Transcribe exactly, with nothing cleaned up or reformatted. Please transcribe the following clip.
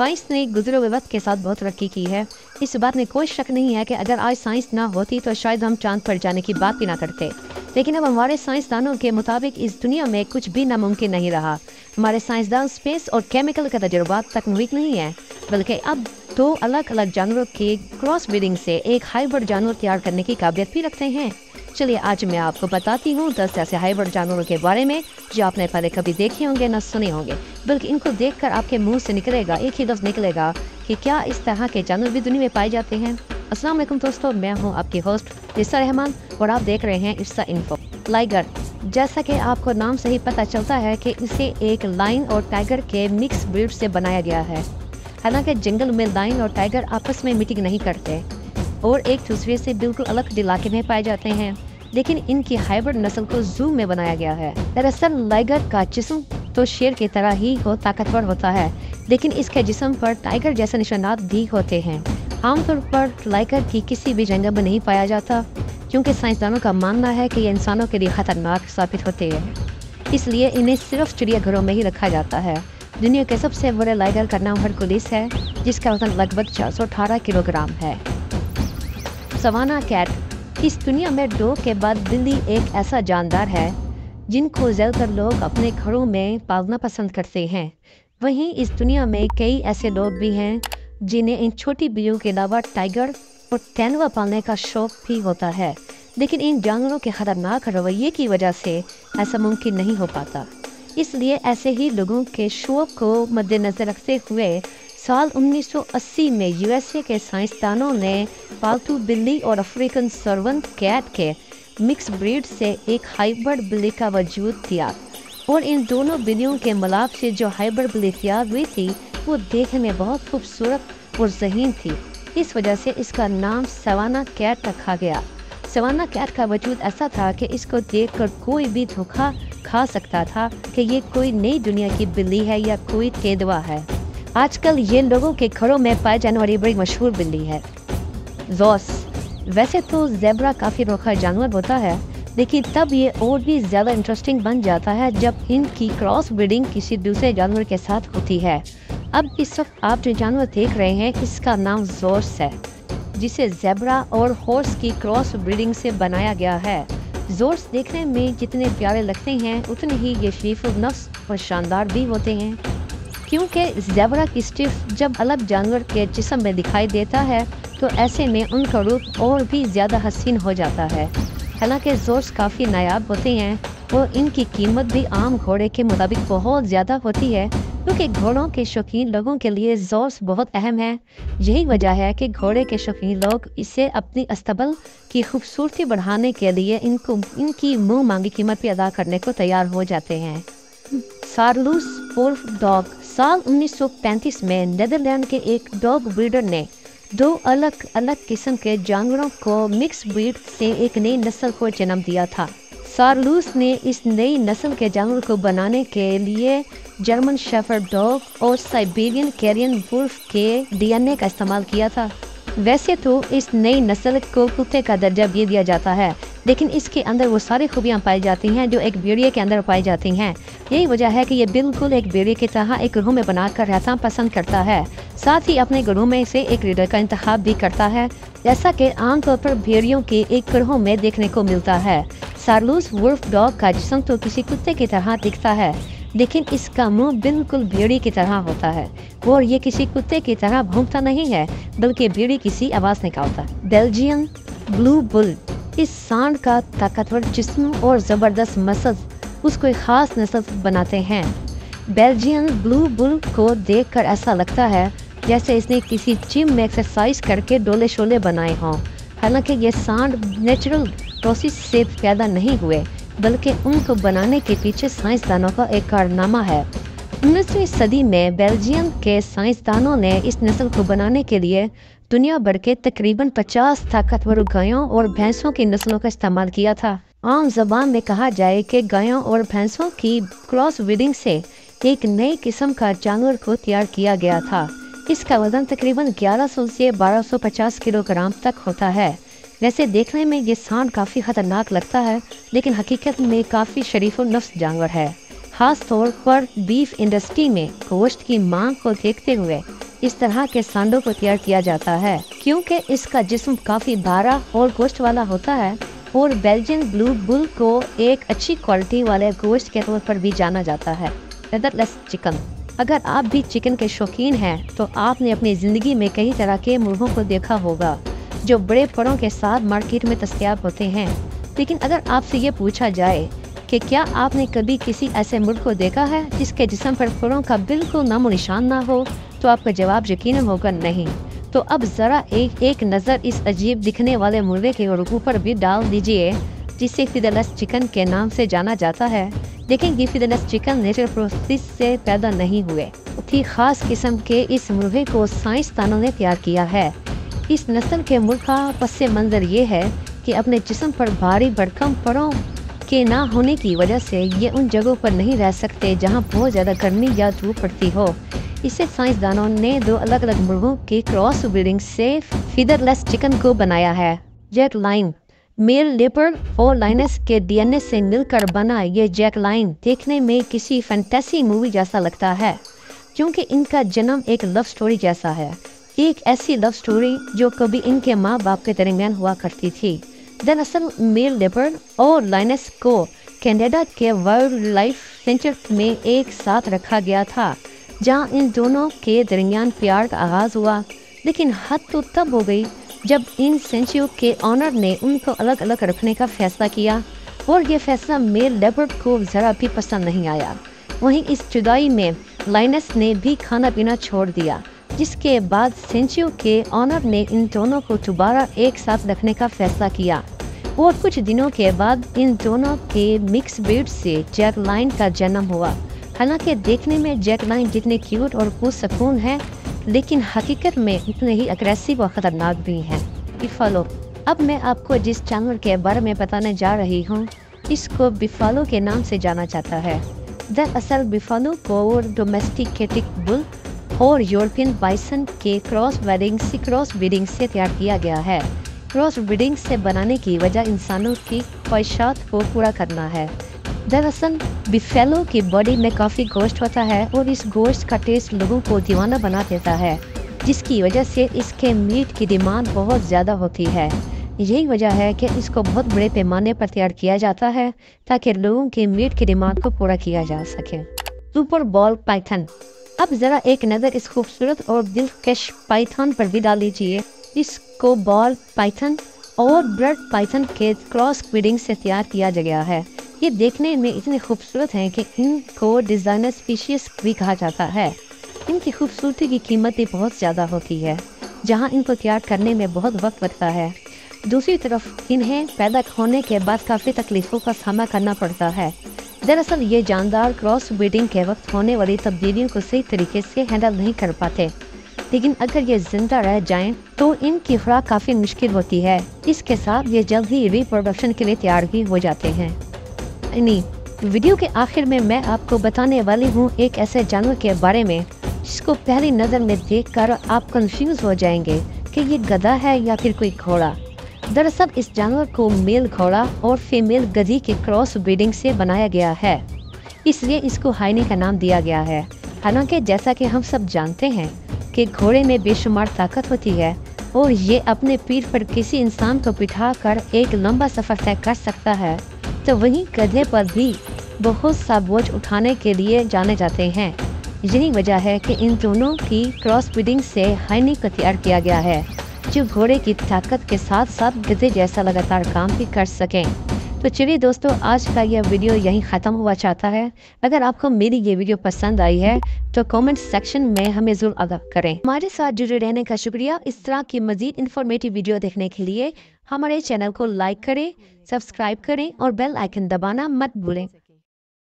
Science ने गुजरे हुए वक्त के साथ बहुत तरक्की की है। इस बात में कोई शक नहीं है कि अगर आज साइंस ना होती तो शायद हम चांद पर जाने की बात भी ना करते। लेकिन अब हमारे साइंसदानों के मुताबिक इस दुनिया में कुछ भी नामुमकिन नहीं रहा। हमारे साइंसदान स्पेस और केमिकल का तजुर्बात तक मुमकिन नहीं है, बल्कि अब दो अलग अलग जानवरों के क्रॉस ब्रीडिंग से एक हाइब्रिड जानवर तैयार करने की काबिलियत भी रखते हैं। चलिए आज मैं आपको बताती हूँ दस ऐसे हाइब्रिड जानवरों के बारे में जो आपने पहले कभी देखे होंगे ना सुने होंगे, बल्कि इनको देखकर आपके मुंह से निकलेगा एक ही लफ्ज़ निकलेगा कि क्या इस तरह के जानवर भी दुनिया में पाए जाते हैं। अस्सलाम वालेकुम दोस्तों, मैं हूँ आपकी होस्ट इरसा रहमान और आप देख रहे हैं इरसा इन्फो। लाइगर, जैसा कि आपको नाम से ही पता चलता है कि इसे एक लाइन और टाइगर के मिक्स ब्रीड से बनाया गया है। हालांकि जंगल में लाइन और टाइगर आपस में मीटिंग नहीं करते और एक दूसरे से बिल्कुल अलग इलाके में पाए जाते हैं, लेकिन इनकी हाइब्रिड नस्ल को जू में बनाया गया है। दरअसल लाइगर का जिस्म तो शेर की तरह ही हो ताकतवर होता है, लेकिन इसके जिस्म पर टाइगर जैसे निशानात भी होते हैं। आमतौर पर लाइगर की किसी भी जंगल में नहीं पाया जाता, क्योंकि साइंसदानों का मानना है कि ये इंसानों के लिए खतरनाक साबित होते हैं, इसलिए इन्हें सिर्फ चिड़ियाघरों में ही रखा जाता है। दुनिया के सबसे बड़े लाइगर का नाम हरकुलिस है, जिसका वजन लगभग चार सौ अठारह किलोग्राम है। सवाना कैट, इस दुनिया में डॉग के बाद बिल्ली एक ऐसा जानदार है जिनको ज़्यादातर लोग अपने घरों में पालना पसंद करते हैं। वहीं इस दुनिया में कई ऐसे लोग भी हैं जिन्हें इन छोटी बिल्लियों के अलावा टाइगर और तेंदुआ पालने का शौक भी होता है, लेकिन इन जानवरों के खतरनाक रवैये की वजह से ऐसा मुमकिन नहीं हो पाता। इसलिए ऐसे ही लोगों के शौक को मद्देनज़र रखते हुए साल उन्नीस सौ अस्सी में यूएसए के साइंसदानों ने पालतू बिल्ली और अफ्रीकन सर्वेंट कैट के मिक्स ब्रीड से एक हाइब्रिड बिल्ली का वजूद दिया, और इन दोनों बिल्लियों के मिलाप से जो हाइब्रिड बिल्ली तैयार हुई थी वो देखने में बहुत खूबसूरत और ज़हीन थी। इस वजह से इसका नाम सवाना कैट रखा गया। सवाना कैट का वजूद ऐसा था कि इसको देखकर कोई भी धोखा खा सकता था कि ये कोई नई दुनिया की बिल्ली है या कोई तेंदुआ है। आजकल ये लोगों के घरों में पाए जाने वाली बड़ी मशहूर बिल्ली है। ज़ॉस, वैसे तो ज़ेब्रा काफ़ी रोखा जानवर होता है, लेकिन तब ये और भी ज़्यादा इंटरेस्टिंग बन जाता है जब इनकी क्रॉस ब्रीडिंग किसी दूसरे जानवर के साथ होती है। अब इस वक्त आप जो जानवर देख रहे हैं इसका नाम ज़ॉस है, जिसे ज़ेब्रा और हॉर्स की क्रॉस ब्रीडिंग से बनाया गया है। ज़ॉस देखने में जितने प्यारे लगते हैं उतने ही ये शरीफ नफ्स और शानदार भी होते हैं, क्योंकि ज़ेब्रा की स्टिफ जब अलग जानवर के जिस्म में दिखाई देता है तो ऐसे में उनका रूप और भी ज़्यादा हसीन हो जाता है। हालांकि ज़ॉस काफ़ी नायाब होते हैं और इनकी कीमत भी आम घोड़े के मुताबिक बहुत ज़्यादा होती है, क्योंकि घोड़ों के शौकीन लोगों के लिए ज़ॉस बहुत अहम है। यही वजह है कि घोड़े के शौकीन लोग इसे अपनी अस्तबल की खूबसूरती बढ़ाने के लिए इनको इनकी मुँह मांगी कीमत भी अदा करने को तैयार हो जाते हैं। सारलूस वुल्फ डॉग, साल उन्नीस सौ पैंतीस में नीदरलैंड के एक डॉग ब्रीडर ने दो अलग अलग किस्म के जानवरों को मिक्स ब्रीड से एक नई नस्ल को जन्म दिया था। सारलूस ने इस नई नस्ल के जानवर को बनाने के लिए जर्मन शेफर्ड डॉग और साइबेरियन कैरियन वुल्फ के डीएनए का इस्तेमाल किया था। वैसे तो इस नई नस्ल को कुत्ते का दर्जा भी दिया जाता है, लेकिन इसके अंदर वो सारी खूबियाँ पाई जाती हैं जो एक भेड़िए के अंदर पाई जाती हैं। यही वजह है कि ये बिल्कुल एक भेड़िए की तरह एक ग्रुह में बनाकर रहना पसंद करता है, साथ ही अपने ग्रुह में से एक लीडर का इंतखाब भी करता है, जैसा कि आमतौर पर भेड़ियों के एक ग्रुह में देखने को मिलता है। सारलूस वुल्फ डॉग का जिस्म तो किसी कुत्ते की तरह दिखता है, लेकिन इसका मुंह बिल्कुल भेड़ी की तरह होता है और ये किसी कुत्ते की तरह भौंकता नहीं है, बल्कि भेड़ी किसी आवाज़ निकालता है। बेल्जियन ब्लू बुल, इस सांड का ताकतवर जिस्म और ज़बरदस्त मसल उसको एक ख़ास नस्ल बनाते हैं। बेल्जियन ब्लू बुल को देखकर ऐसा लगता है जैसे इसने किसी जिम में एक्सरसाइज करके डोले शोले बनाए हों। हालांकि ये सांड नेचुरल प्रोसेस से पैदा नहीं हुए, बल्कि उनको बनाने के पीछे साइंसदानों का एक कारनामा है। उन्नीसवीं सदी में बेल्जियम के साइंसदानों ने इस नस्ल को बनाने के लिए दुनिया भर के तकरीबन पचास ताकतवर गायों और भैंसों की नस्लों का इस्तेमाल किया था। आम जबान में कहा जाए कि गायों और भैंसों की क्रॉस ब्रीडिंग से एक नई किस्म का जानवर को तैयार किया गया था। इसका वजन तकरीबन ग्यारह सौ से बारह सौ पचास किलोग्राम तक होता है। वैसे देखने में ये सांड काफ़ी ख़तरनाक लगता है, लेकिन हकीकत में काफ़ी शरीफ और नफ्स जानवर है। ख़ास तौर पर बीफ इंडस्ट्री में गोश्त की मांग को देखते हुए इस तरह के सांडों को तैयार किया जाता है क्योंकि इसका जिस्म काफी भारा और गोश्त वाला होता है और बेल्जियन ब्लू बुल को एक अच्छी क्वालिटी वाले गोश्त के तौर पर भी जाना जाता है। Featherless chicken. अगर आप भी चिकन के शौकीन हैं तो आपने अपनी ज़िंदगी में कई तरह के मुर्गों को देखा होगा जो बड़े परों के साथ मार्केट में दस्तयाब होते हैं। लेकिन अगर आपसे ये पूछा जाए कि क्या आपने कभी किसी ऐसे मुर्ग को देखा है जिसके जिस्म पर परों का बिल्कुल नामो निशान ना हो, तो आपका जवाब यकीनन होगा नहीं। तो अब ज़रा एक एक नज़र इस अजीब दिखने वाले मुर्गे के ऊपर भी डाल दीजिए जिसे फेदरलेस चिकन के नाम से जाना जाता है। लेकिन ये फेदरलेस चिकन नेचुरल प्रोसेस से पैदा नहीं हुए, बहुत खास किस्म के इस मुर्गे को साइंसदानों ने तैयार किया है। इस नस्ल के मुर्ग का पस मंज़र ये है कि अपने जिस्म पर भारी भरकम परों के ना होने की वजह से ये उन जगहों पर नहीं रह सकते जहाँ बहुत ज़्यादा गर्मी या धूप पड़ती हो। इससे साइंसदानों ने दो अलग अलग मुर्गों के क्रॉस ब्रीडिंग से फेदरलेस चिकन को बनाया है। जैक लाइन मेल लेपर्ड और लाइनस के डीएनए से मिलकर बना ये जैक लाइन देखने में किसी फैंटेसी मूवी जैसा लगता है क्योंकि इनका जन्म एक लव स्टोरी जैसा है, एक ऐसी लव स्टोरी जो कभी इनके माँ बाप के दरमियान हुआ करती थी। दरअसल मेल लेपर्ड और लाइनस को कनाडा के वाइल्ड लाइफ सेंचुरी में एक साथ रखा गया था जहां इन दोनों के दरमियान प्यार का आगाज़ हुआ। लेकिन हद तो तब हो गई जब इन सेंचुरी के ऑनर ने उनको अलग अलग रखने का फैसला किया और ये फैसला मेल लेपर्ड को ज़रा भी पसंद नहीं आया। वहीं इस जुदाई में लाइनस ने भी खाना पीना छोड़ दिया, जिसके बाद सेंचुरी के ऑनर ने इन दोनों को दोबारा एक साथ रखने का फैसला किया और कुछ दिनों के बाद इन दोनों के मिक्स ब्रीड से जैक लाइन का जन्म हुआ। हालांकि देखने में जैक लाइन जितने क्यूट और पुरसकून है, लेकिन हकीकत में उतने ही अग्रेसिव और ख़तरनाक भी हैं। बिफालो। अब मैं आपको जिस जानवर के बारे में बताने जा रही हूँ इसको बिफालो के नाम से जाना जाता है। दरअसल बिफालो को डोमेस्टिकेटेड बुल और यूरोपियन बाइसन के क्रॉस ब्रीडिंग से क्रॉस ब्रीडिंग से तैयार किया गया है। क्रॉस ब्रीडिंग से बनाने की वजह इंसानों की ख्वाहिशात को पूरा करना है। दरअसल बिफेलो की बॉडी में काफ़ी गोश्त होता है और इस गोश्त का टेस्ट लोगों को दीवाना बना देता है, जिसकी वजह से इसके मीट की डिमांड बहुत ज़्यादा होती है। यही वजह है कि इसको बहुत बड़े पैमाने पर तैयार किया जाता है ताकि लोगों के मीट की डिमांड को पूरा किया जा सके। Super ball python. अब ज़रा एक नज़र इस खूबसूरत और दिलकश पाइथन पर भी डाल लीजिए। इसको बॉल पाइथन और ब्रेड पाइथन के क्रॉस ब्रीडिंग से तैयार किया गया है। ये देखने में इतने खूबसूरत हैं कि इनको डिज़ाइनर स्पीशीज भी कहा जाता है। इनकी खूबसूरती की कीमत भी बहुत ज़्यादा होती है, जहां इनको तैयार करने में बहुत वक्त लगता है। दूसरी तरफ इन्हें पैदा होने के बाद काफ़ी तकलीफ़ों का सामना करना पड़ता है। दरअसल ये जानदार क्रॉस ब्रीडिंग के वक्त होने वाली तब्दीलियों को सही तरीके से हैंडल नहीं कर पाते, लेकिन अगर ये जिंदा रह जाएं तो इनकी खुराक काफ़ी मुश्किल होती है। इसके साथ ये जल्द ही रिप्रोडक्शन के लिए तैयार भी हो जाते हैं। नहीं, वीडियो के आखिर में मैं आपको बताने वाली हूँ एक ऐसे जानवर के बारे में जिसको पहली नज़र में देखकर आप कंफ्यूज हो जाएंगे कि ये गधा है या फिर कोई घोड़ा। दरअसल इस जानवर को मेल घोड़ा और फीमेल गधी के क्रॉस ब्रीडिंग से बनाया गया है, इसलिए इसको हाइनी का नाम दिया गया है। हालांकि जैसा कि हम सब जानते हैं कि घोड़े में बेशुमार ताकत होती है और ये अपने पीठ पर किसी इंसान को बिठा कर एक लंबा सफ़र तय कर सकता है, तो वहीं गधे पर भी बहुत सा बोझ उठाने के लिए जाने जाते हैं। यही वजह है कि इन दोनों की क्रॉस ब्रीडिंग से हाइनी को तैयार किया गया है, जो घोड़े की ताकत के साथ साथ गधे जैसा लगातार काम भी कर सकें। तो चलिए दोस्तों, आज का यह वीडियो यहीं ख़त्म हुआ चाहता है। अगर आपको मेरी ये वीडियो पसंद आई है तो कमेंट सेक्शन में हमें ज़रूर आगाह करें। हमारे साथ जुड़े रहने का शुक्रिया। इस तरह की मज़ीद इन्फॉर्मेटिव वीडियो देखने के लिए हमारे चैनल को लाइक करें, सब्सक्राइब करें और बेल आइकन दबाना मत भूलें।